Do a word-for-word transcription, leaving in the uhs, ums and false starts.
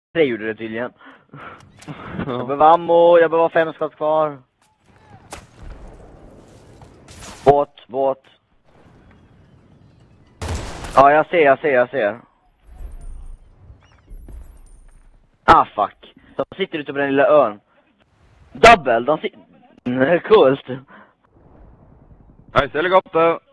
Det gjorde det tydligen. Jag behöver ammo, jag behöver fem skott kvar. Båt, båt. Ja, jag ser, jag ser, jag ser. Ah, fuck. De sitter ute på den lilla ön. Double, de sitter... Coolt. Nice helikopter.